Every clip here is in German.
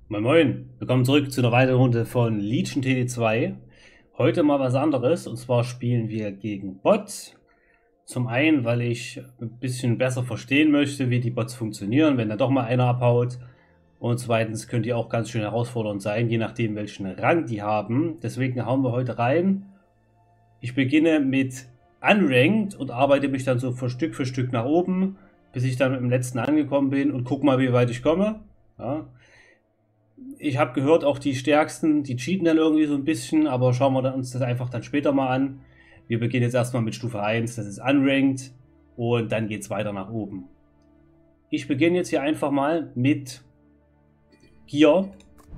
Moin Moin, willkommen zurück zu einer weiteren Runde von Legion TD2. Heute mal was anderes, und zwar spielen wir gegen Bots. Zum einen, weil ich ein bisschen besser verstehen möchte, wie die Bots funktionieren, wenn da doch mal einer abhaut. Und zweitens können die auch ganz schön herausfordernd sein, je nachdem welchen Rang die haben. Deswegen hauen wir heute rein. Ich beginne mit Unranked und arbeite mich dann so für Stück nach oben, bis ich dann im letzten angekommen bin und guck mal, wie weit ich komme. Ja. Ich habe gehört, auch die Stärksten, die cheaten dann irgendwie so ein bisschen, aber schauen wir uns das einfach dann später mal an. Wir beginnen jetzt erstmal mit Stufe 1, das ist Unranked, und dann geht es weiter nach oben. Ich beginne jetzt hier einfach mal mit Gear,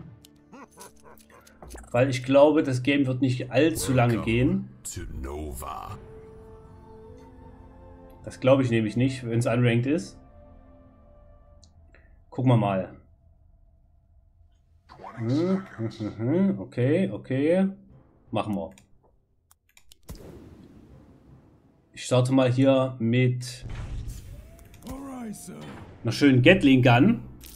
weil ich glaube, das Game wird nicht allzu lange gehen. Das glaube ich nämlich nicht, wenn es Unranked ist. Gucken wir mal. Okay. Machen wir. Ich starte mal hier mit einer schönen Gatling Gun.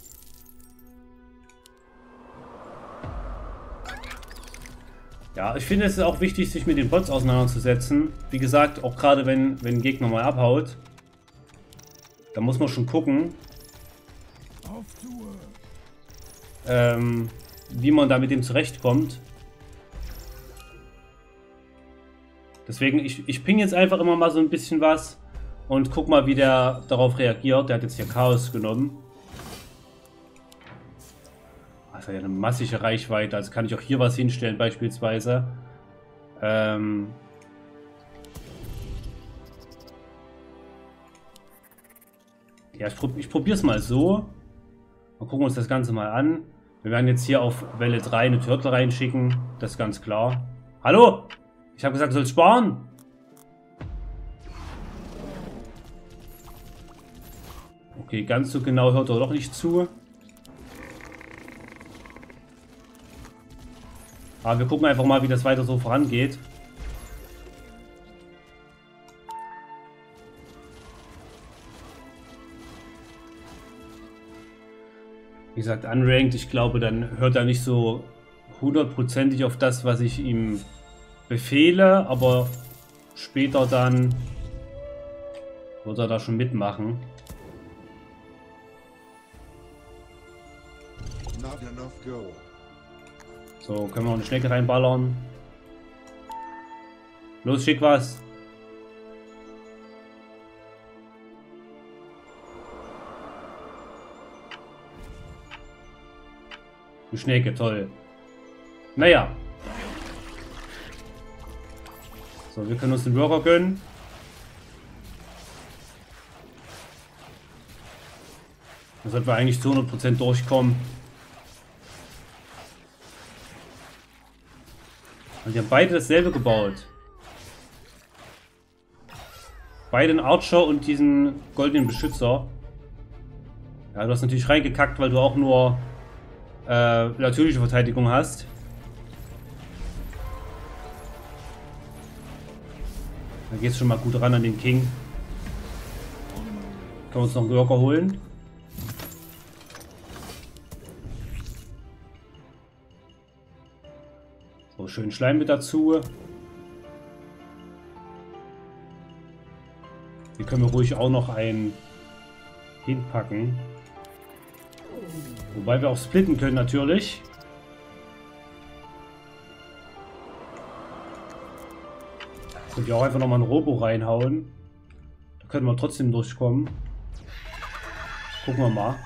Ja, ich finde, es ist auch wichtig, sich mit den Bots auseinanderzusetzen. Wie gesagt, auch gerade wenn ein Gegner mal abhaut, da muss man schon gucken, wie man da mit dem zurechtkommt. Deswegen, ich ping jetzt einfach immer mal so ein bisschen was und guck mal, wie der darauf reagiert. Der hat jetzt hier Chaos genommen. Also ja, eine massige Reichweite. Also kann ich auch hier was hinstellen beispielsweise. Ja, ich probiere es mal so. Mal gucken wir uns das Ganze mal an. Wir werden jetzt hier auf Welle 3 eine Turtle reinschicken. Das ist ganz klar. Hallo? Ich habe gesagt, du sollst sparen. Okay, ganz so genau hört er doch nicht zu. Aber wir gucken einfach mal, wie das weiter so vorangeht. Wie gesagt, Unranked, ich glaube, dann hört er nicht so hundertprozentig auf das, was ich ihm befehle, aber später dann wird er da schon mitmachen. So, können wir noch eine Schnecke reinballern. Los, schick was. Eine Schnecke, toll. Naja. So, wir können uns den Worker gönnen. Da sollten wir eigentlich zu 100% durchkommen. Und die haben beide dasselbe gebaut. Beide einen Archer und diesen goldenen Beschützer. Ja, du hast natürlich reingekackt, weil du auch nur natürliche Verteidigung hast. Da geht es schon mal gut ran an den King. Können wir uns noch einen Worker holen. So, schön Schleim mit dazu. Hier können wir ruhig auch noch einen hinpacken. Wobei wir auch splitten können natürlich. Könnt ihr auch einfach nochmal ein Robo reinhauen. Da können wir trotzdem durchkommen. Gucken wir mal.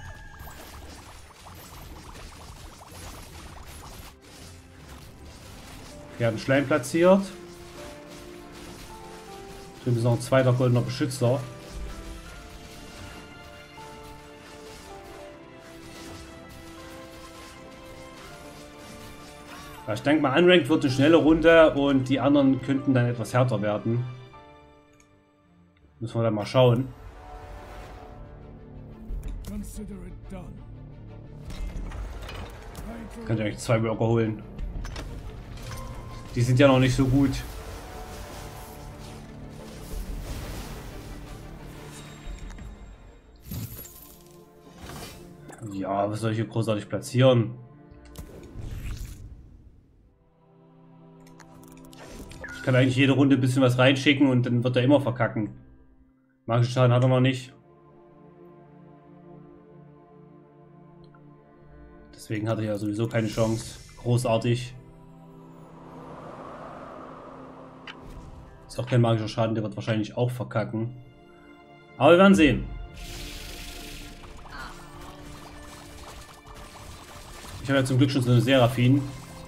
Wir haben Schleim platziert. Drüben ist noch ein zweiter goldener Beschützer. Ja, ich denke mal, Unranked wird eine schnelle Runde und die anderen könnten dann etwas härter werden. Müssen wir dann mal schauen. Könnt ihr euch 2 Worker holen. Die sind ja noch nicht so gut. Ja, was soll ich hier großartig platzieren? kann eigentlich jede Runde ein bisschen was reinschicken und dann wird er immer verkacken. Magischen Schaden hat er noch nicht. Deswegen hat er ja sowieso keine Chance. Großartig. Ist auch kein magischer Schaden, der wird wahrscheinlich auch verkacken. Aber wir werden sehen. Ich habe ja zum Glück schon so eine Seraphine.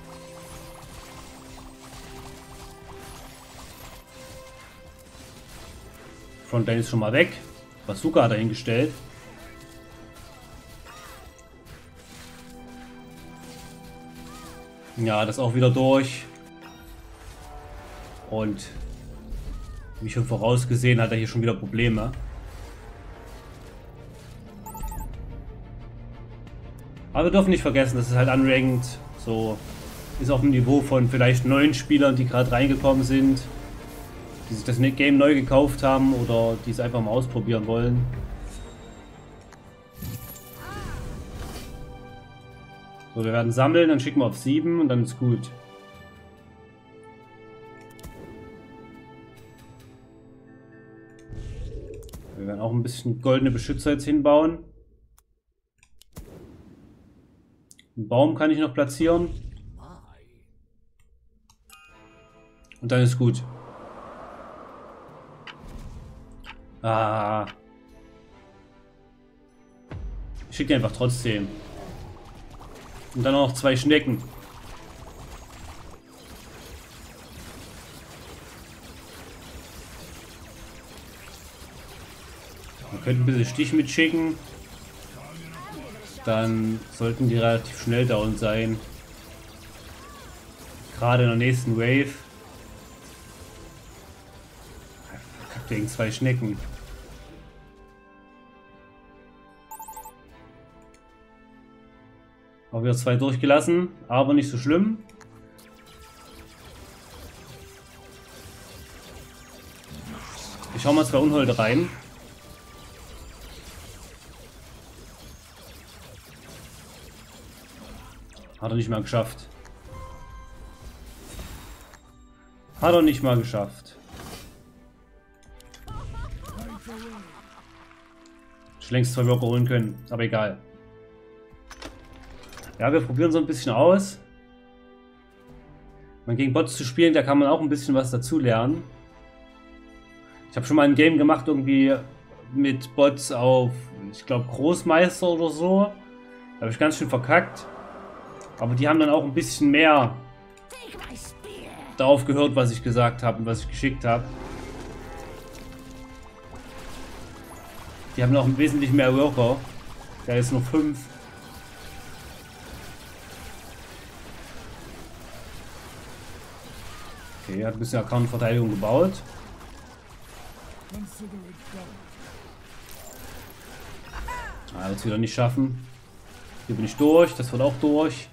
Frontline ist schon mal weg. Bazooka hat er hingestellt. Ja, das auch wieder durch. Und wie schon vorausgesehen, hat er hier schon wieder Probleme. Aber wir dürfen nicht vergessen, das ist halt unranked. So ist auf dem Niveau von vielleicht 9 Spielern, die gerade reingekommen sind, die sich das Game neu gekauft haben oder die es einfach mal ausprobieren wollen. So, wir werden sammeln, dann schicken wir auf 7 und dann ist gut. Wir werden auch ein bisschen goldene Beschützer jetzt hinbauen. Einen Baum kann ich noch platzieren. Und dann ist gut. Ah. Ich schicke einfach trotzdem. Und dann auch noch 2 Schnecken. Man könnte ein bisschen Stich mitschicken. Dann sollten die relativ schnell down sein. Gerade in der nächsten Wave. Verkackt wegen 2 Schnecken. Auch wieder 2 durchgelassen, aber nicht so schlimm. Ich hau mal 2 Unholde rein. Hat er nicht mal geschafft. Hat er nicht mal geschafft. Ich längst 2 Worker holen können, aber egal. Ja, wir probieren so ein bisschen aus. Man gegen Bots zu spielen, da kann man auch ein bisschen was dazu lernen. Ich habe schon mal ein Game gemacht, irgendwie mit Bots auf, ich glaube, Großmeister oder so. Da habe ich ganz schön verkackt. Aber die haben dann auch ein bisschen mehr darauf gehört, was ich gesagt habe und was ich geschickt habe. Die haben auch wesentlich mehr Worker. Da ist nur 5. Okay, er hat ein bisschen Account-Verteidigung gebaut. Ah, wird es wieder nicht schaffen. Hier bin ich durch, das wird auch durch.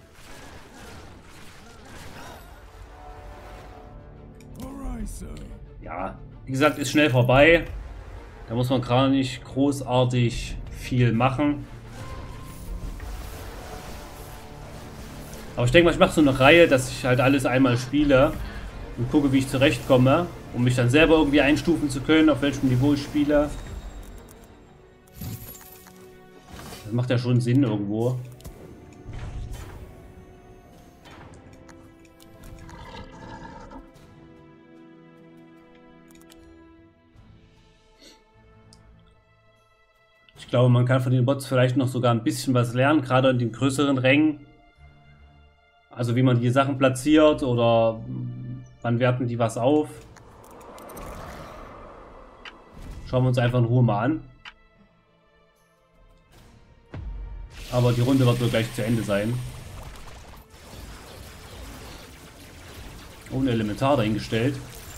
Ja, wie gesagt, ist schnell vorbei. Da muss man gerade nicht großartig viel machen. Aber ich denke mal, ich mache so eine Reihe, dass ich halt alles einmal spiele und gucke, wie ich zurechtkomme, um mich dann selber irgendwie einstufen zu können, auf welchem Niveau ich spiele. Das macht ja schon Sinn irgendwo. Ich glaube, man kann von den Bots vielleicht noch sogar ein bisschen was lernen, gerade in den größeren Rängen. Also wie man die Sachen platziert oder wann werten die was auf. Schauen wir uns einfach in Ruhe mal an. Aber die Runde wird wohl gleich zu Ende sein. Ohne Elementar dahingestellt.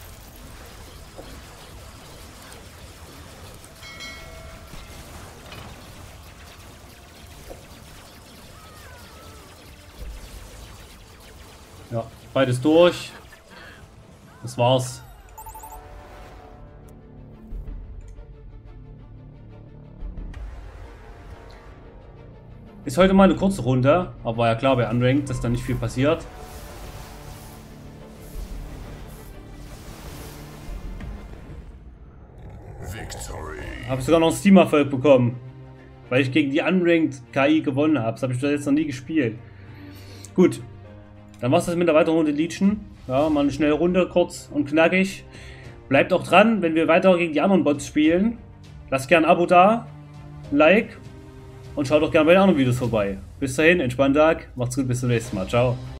Ja, beides durch. Das war's. Ist heute mal eine kurze Runde, aber war ja klar bei Unranked, dass da nicht viel passiert. Habe sogar noch einen Steam-Erfolg bekommen. Weil ich gegen die Unranked KI gewonnen habe. Das habe ich bis jetzt noch nie gespielt. Gut. Dann war es das mit der weiteren Runde Legion. Ja, mal eine schnelle Runde, kurz und knackig. Bleibt auch dran, wenn wir weiter gegen die anderen Bots spielen. Lasst gerne ein Abo da, ein Like und schaut auch gerne bei den anderen Videos vorbei. Bis dahin, entspannten Tag, macht's gut, bis zum nächsten Mal. Ciao.